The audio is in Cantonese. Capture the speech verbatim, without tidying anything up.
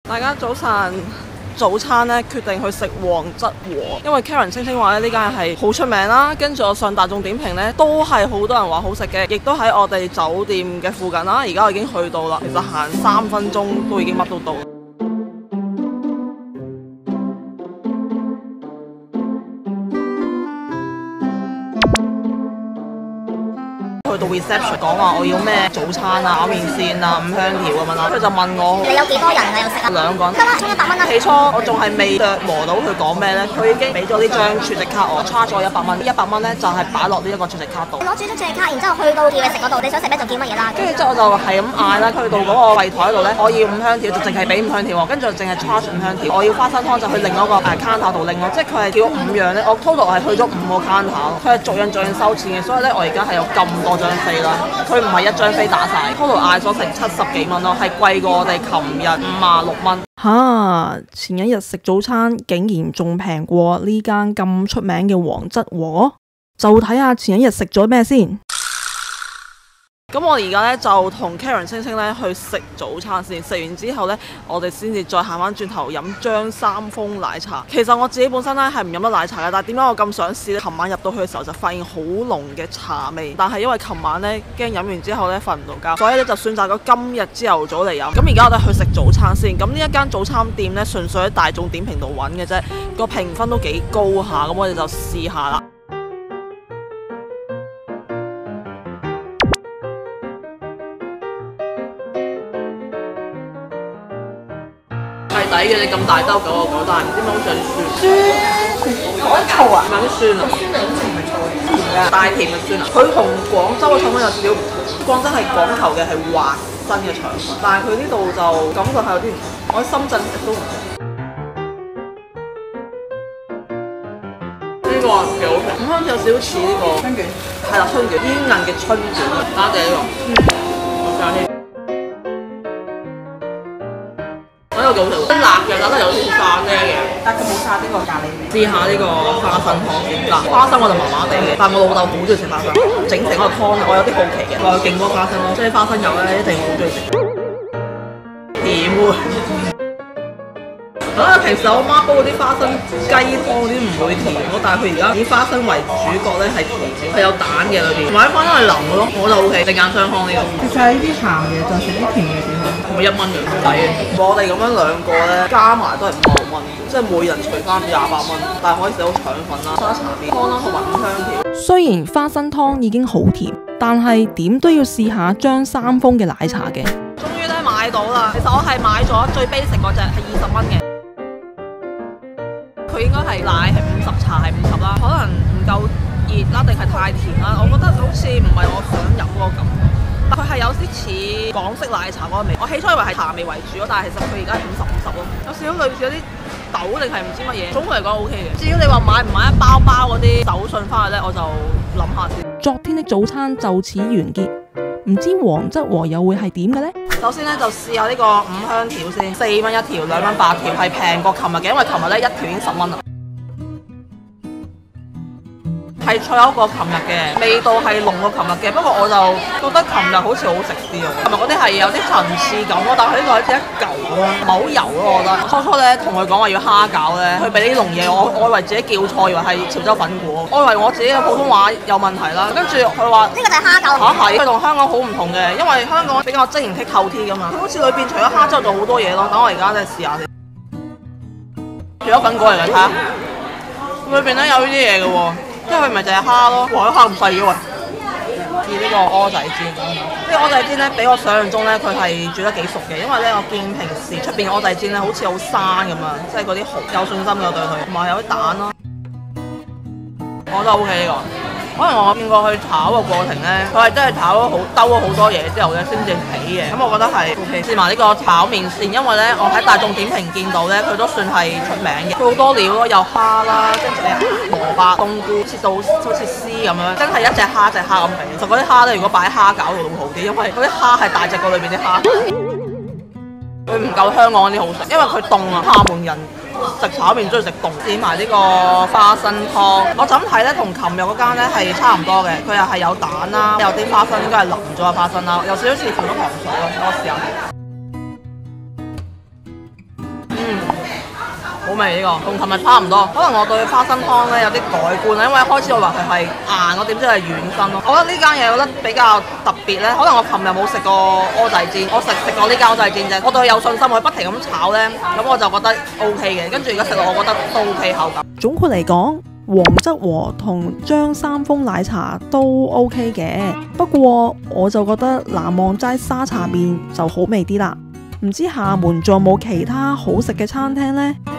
大家早晨，早餐咧決定去食黃質和，因為 Karen 聲稱話咧呢間係好出名啦。跟住我上大眾點評咧，都係好多人話好食嘅，亦都喺我哋酒店嘅附近啦。而家我已經去到啦，其實行三分鐘都已經乜都到。去到 reception 講話我要咩早餐啊、炒麵線啊、五香條咁樣啦，佢就問我你有幾多人啊？有食啊？ 兩個人得啦，充一百蚊啦。 起初我仲係未磨到佢講咩咧，佢已經俾咗呢張儲值卡我 charge 咗一百蚊，一百蚊咧就係擺落呢一個儲值卡度。 你攞住張儲值卡，然之後去到叫你食嗰度，你想食咩就叫乜嘢啦。 跟住之後我就係咁嗌啦，去到嗰個櫃台度咧，我要五香條就淨係俾五香條喎，跟住就淨係 charge 五香條。我要花生湯就去另一個誒 counter 度拎咯，即係佢係叫五樣咧，我 total 係去咗五個 counter，佢係逐樣逐樣收錢嘅，所以咧我而家係有咁多張飛啦。佢唔係一張飛打晒 total 嗌咗成七十幾蚊咯，係貴過我哋琴日五十六蚊。 吓！前一日食早餐竟然仲平過呢間咁出名嘅黃質和，就睇下前一日食咗咩先。 咁我而家咧就同 Karen 星星咧去食早餐先，食完之後咧，我哋先至再行翻轉頭飲張三豐奶茶。其實我自己本身咧係唔飲得奶茶嘅，但係點解我咁想試咧？琴晚入到去嘅時候就發現好濃嘅茶味，但係因為琴晚咧驚飲完之後咧瞓唔到覺，所以咧就選擇咗今日朝頭早嚟飲。咁而家我哋去食早餐先。咁呢一間早餐店咧純粹喺大眾點評度揾嘅啫，個評分都幾高下，咁我哋就試下啦。抵嘅，你咁大兜九個九，但係唔知點解好似有啲酸。酸？講醋啊？唔係啲酸啊？酸味好似唔係醋嚟，甜㗎。大甜嘅酸啊！佢同廣州嘅腸粉有少少唔同。廣州係講求嘅係滑身嘅腸粉，但係佢呢度就感覺係有啲唔同。我喺深圳食都唔同。呢個幾好食，五香有少少似呢個春卷，係啦，春卷煙韌嘅春卷，打地呢個。嗯，我試下先。呢個幾好食喎，辣嘅，但係有啲沙爹嘅，但係佢冇沙爹個咖喱味。試下呢個花生湯先。嗱，花生我就麻麻地嘅，但係我老豆好中意食花生，整成個湯我有啲好奇嘅，我有勁多花生咯，即係花生油咧一定好中意食。甜喎！啊，平時我媽煲嗰啲花生雞湯嗰啲唔會甜咯，但係佢而家以花生為主角咧係甜嘅，係有蛋嘅裏邊，同埋啲花生係腍嘅咯，我就 O K。定眼雙康呢個。 其實呢啲鹹嘅就食啲甜嘅點樣？ 係咪一蚊嘅抵嘅？我哋咁樣兩個咧加埋都係五十六蚊，即係每人除翻廿八蚊，但係可以食到腸粉啦、沙茶麵湯啦同埋五香條。 雖然花生湯已經好甜，但係點都要試下張三豐嘅奶茶嘅。 終於咧買到啦！其實我係買咗最 basic 嗰隻係二十蚊嘅。佢應該係奶係五十，茶係五十啦，可能唔夠熱啦，定係太甜啦。我覺得好似唔係我想飲嗰個感覺，但佢係有啲似港式奶茶嗰個味。我起初以為係茶味為主咯，但係其實佢而家係五十五十咯，有少少類似有啲豆定係唔知乜嘢。總括嚟講 O K 嘅。至於你話買唔買一包包嗰啲手信翻去咧，我就諗下先。 昨天的早餐就此完結，唔知黃質和又會係點嘅呢？ 首先咧就試下呢個五香條先，四蚊一條，兩蚊八條，係平過琴日嘅，因為琴日咧一條已經十蚊啦。係脆口過琴日嘅，味道係濃過琴日嘅，不過我就覺得琴日好似好食啲喎。琴日嗰啲係有啲層次感咯，但係呢個好似一嚿咯，唔係好油咯，我覺得。初初咧同佢講話要蝦餃咧，佢俾呢籠嘢我，我以為自己叫錯，以為係潮州粉果，我以為我自己嘅普通話有問題啦。跟住佢話呢個就係蝦餃。 嚇係，佢同香港好唔同嘅，因為香港比較晶瑩剔透啲噶嘛。佢好似裏邊除咗蝦之後仲好多嘢咯。等我而家咧試下先。潮州粉果嚟㗎，睇下裏邊咧有呢啲嘢嘅喎。因為佢唔係淨係蝦咯，哇！啲蝦咁細嘅喎。試呢個蚵仔煎，呢個蚵仔煎咧比我想象中咧佢係煮得幾熟嘅，因為咧我見平時出邊蚵仔煎咧好似好生咁啊，即係嗰啲蠔有信心嘅對佢，同埋有啲蛋咯。我覺得 O K 呢個。可能我見過佢炒嘅過程咧，佢係真係炒咗好兜咗好多嘢之後咧先至起嘅，咁我覺得係 O K。試埋呢個炒麵線，因為咧我喺大眾點評見到咧，佢都算係出名嘅，佢好多料咯，有蝦啦，跟住你蘿蔔、冬菇切到好似絲咁樣，真係一隻蝦一隻蝦咁肥。其實嗰啲蝦咧，如果擺喺蝦餃度會好啲，因為嗰啲蝦係大隻過裏邊啲蝦，佢唔夠香港嗰啲好食，因為佢凍啊，廈門人。食炒麵中意食凍，試埋呢個花生湯。我就咁睇咧，同琴日嗰間咧係差唔多嘅，佢又係有蛋啦，有啲花生應該係淋咗嘅花生啦，有少少似同咗糖水咯。我試下。 好味呢、呢個，同琴日差唔多。可能我對花生湯咧有啲改觀啦，因為一開始我話佢係硬，我點知係軟身咯。我覺得呢間嘢我覺得比較特別咧，可能我琴日冇食過蚵仔煎，我食食過呢間蚵仔煎啫。我對佢有信心，佢不停咁炒咧，咁我就覺得 O K 嘅。跟住而家食落，我覺得都 O K 口感。 總括嚟講，黃則和同張三豐奶茶都 OK 嘅，不過我就覺得南望齋沙茶麵就好味啲啦。唔知廈門仲有冇其他好食嘅餐廳呢？